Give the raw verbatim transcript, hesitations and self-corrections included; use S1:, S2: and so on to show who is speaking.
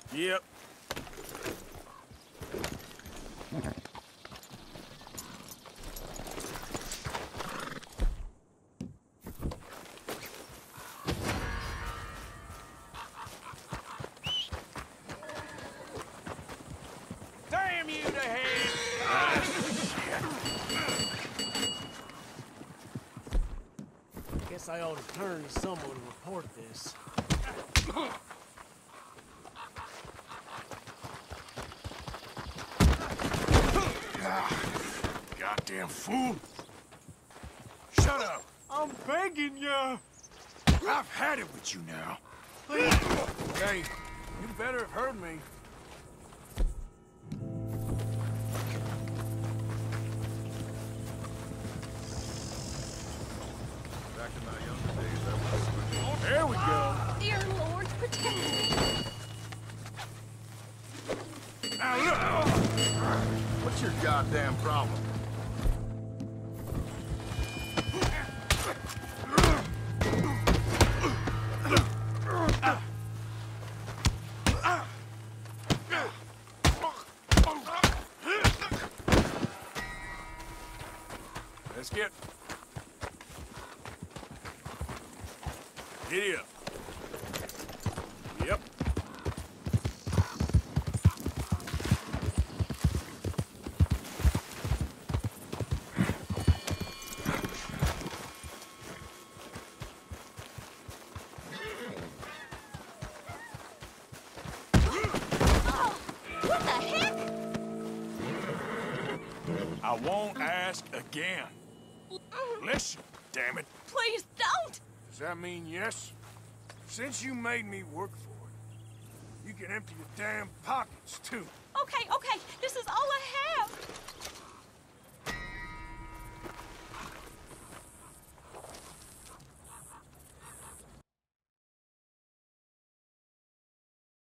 S1: Yep.
S2: Damn you to hell!
S1: Ah, shit.
S2: Guess I ought to turn to someone to report this.
S1: Goddamn fool. Shut up.
S2: I'm begging you!
S1: I've had it with you now.
S2: Please. Hey, you better have heard me.
S3: Back in my younger days, I was...
S1: There we go.
S4: Dear Lord, protect me.
S1: Now look.
S3: What's your goddamn problem?
S1: Let's get... Giddy up. Yep.
S4: What the heck?
S1: I won't ask again. Listen, damn it.
S4: Please don't!
S1: Does that mean yes? Since you made me work for it, you can empty your damn pockets, too.
S4: Okay, okay, this is all I have.